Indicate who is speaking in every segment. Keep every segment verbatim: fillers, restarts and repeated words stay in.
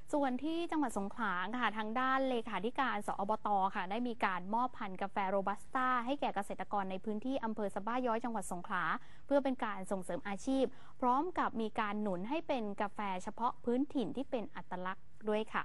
Speaker 1: ส่วนที่จังหวัดสงขลาค่ะทางด้านเลขาธิการสอบตค่ะได้มีการมอบพันธุ์กาแฟโรบัสต้าให้แก่เกษตรกรในพื้นที่อำเภอสะบ้าย้อยจังหวัดสงขลาเพื่อเป็นการส่งเสริมอาชีพพร้อมกับมีการหนุนให้เป็นกาแฟเฉพาะพื้นถิ่นที่เป็นอัตลักษณ์ด้วยค่ะ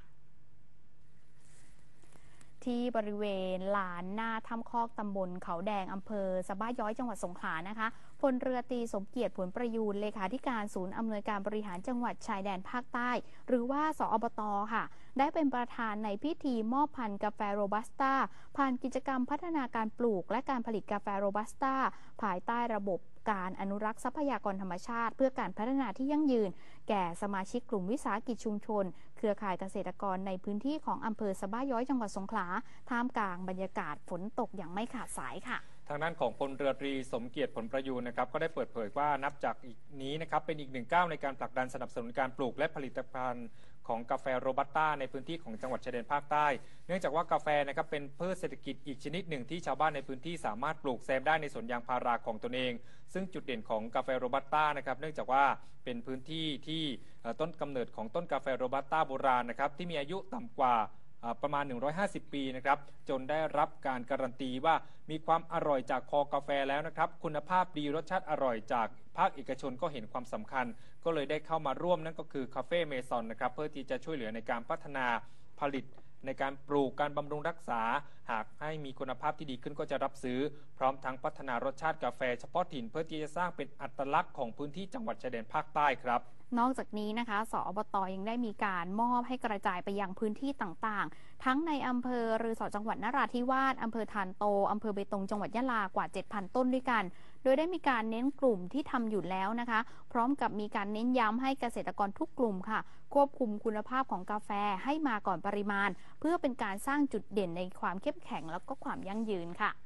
Speaker 1: ที่บริเวณลานหน้าถ้ำคอกตำบลเขาแดงอำเภอสะบ้าย้อยจังหวัดสงขลานะคะพลเรือตรีสมเกียรติผลประยูรเลขาธิการศูนย์อำนวยการบริหารจังหวัดชายแดนภาคใต้หรือว่าสอบตค่ะได้เป็นประธานในพิธีมอบพันธุ์กาแฟโรบัสต้าผ่านกิจกรรมพัฒนาการปลูกและการผลิตกาแฟโรบัสต้าภายใต้ระบบการอนุรักษ์ทรัพยากรธรรมชาติเพื่อการพัฒนาที่ยั่งยืนแก่สมาชิกกลุ่มวิสาหกิจชุมชนเครือข่ายเกษตรกรในพื้นที่ของอำเภอสะบ้าย้อยจังหวัดสงขลาท่ามกลางบรรยากาศฝนตกอย่างไม่ขาดสายค่ะ
Speaker 2: ทางด้านของพลเรือตรีสมเกียรติผลประยูนนะครับก็ได้เปิดเผยว่านับจากนี้นะครับเป็นอีกหนึ่งก้าวในการผลักดันสนับสนุนการปลูกและผลิตภัณฑ์ของกาแฟโรบัสต้าในพื้นที่ของจังหวัดชายแดนภาคใต้เนื่องจากว่ากาแฟนะครับเป็นพืชเศรษฐกิจอีกชนิดหนึ่งที่ชาวบ้านในพื้นที่สามารถปลูกแซมได้ในสวนยางพาราของตนเองซึ่งจุดเด่นของกาแฟโรบัสต้านะครับเนื่องจากว่าเป็นพื้นที่ที่ต้นกำเนิดของต้นกาแฟโรบัสต้าโบราณนะครับที่มีอายุต่ำกว่าประมาณหนึ่งร้อยห้าสิบปีนะครับจนได้รับการการันตีว่ามีความอร่อยจากคอกาแฟแล้วนะครับคุณภาพดีรสชาติอร่อยจากภาคเอกชนก็เห็นความสำคัญก็เลยได้เข้ามาร่วมนั่นก็คือคาเฟ่เมซอนนะครับเพื่อที่จะช่วยเหลือในการพัฒนาผลิตในการปลูกการบำรุงรักษาหากให้มีคุณภาพที่ดีขึ้นก็จะรับซื้อพร้อมทั้งพัฒนารสชาติกาแฟเฉพาะถิ่นเพื่อที่จะสร้างเป็นอัตลักษณ์ของพื้นที่จังหวัดชายแดนภาคใต้ครับ
Speaker 1: นอกจากนี้นะคะสอบตยังได้มีการมอบให้กระจายไปยังพื้นที่ต่างๆทั้งในอำเภอรือสอจังหวัดนราธิวาสอำเภอทานโตอำเภอเบตงจังหวัดยะลากว่า เจ็ดพัน ต้นด้วยกันโดยได้มีการเน้นกลุ่มที่ทำอยู่แล้วนะคะพร้อมกับมีการเน้นย้ำให้เกษตรกรทุกกลุ่มค่ะควบคุมคุณภาพของกาแฟให้มาก่อนปริมาณเพื่อเป็นการสร้างจุดเด่นในความเข้มแข็งแล้วก็ความยั่งยืนค่ะ